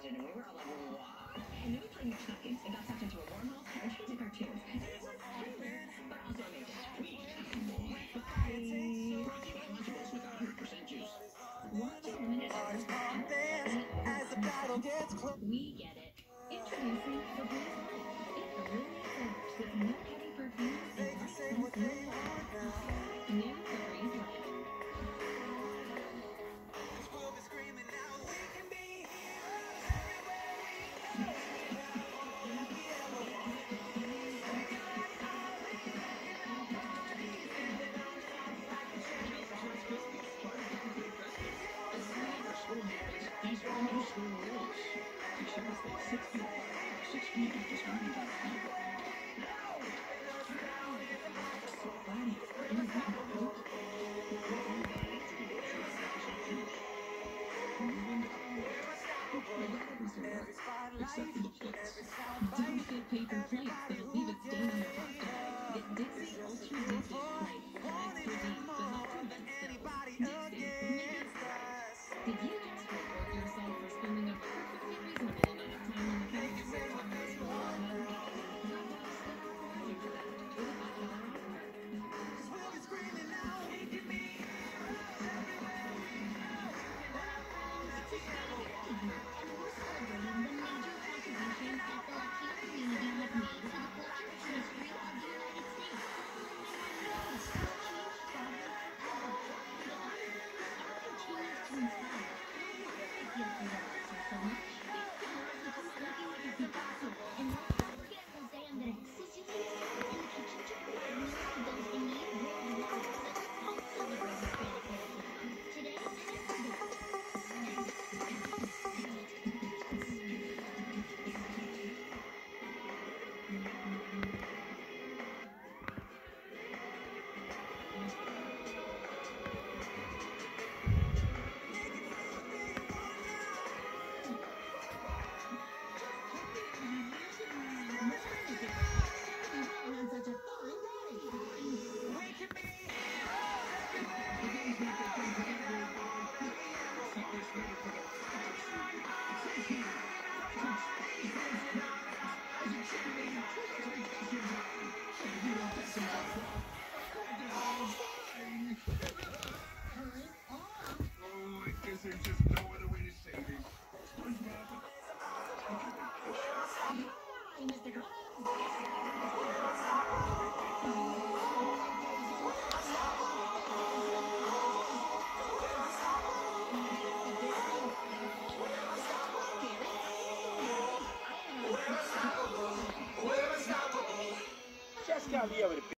watch it, and we were all like, wow. And then we played Chuckins and got sucked into a wormhole, started changing cartoons. And it was stupid, but also amazing. Sweet. Bye. Lunchables with 100% juice. Watch it when it airs. As the battle gets close. We get it. Introducing the Breeze Light. It's brilliant flavors with no heavy perfumes and light scents no water. New the Breeze Light. These are the new school rules. Except if they 6 feet apart, 6 feet is just one meter. So Buddy, do you have a book? Except for the plates. Don't get paper plates. They'll leave a stain on your hot dog. Get Dixie Ultra Deep Dish Plates. Extra deep, but not prevent spills. Dixie, did you just reward yourself for spending a perfectly reasonable amount of time on the couch? There's just no other way to say this. Just gotta be able to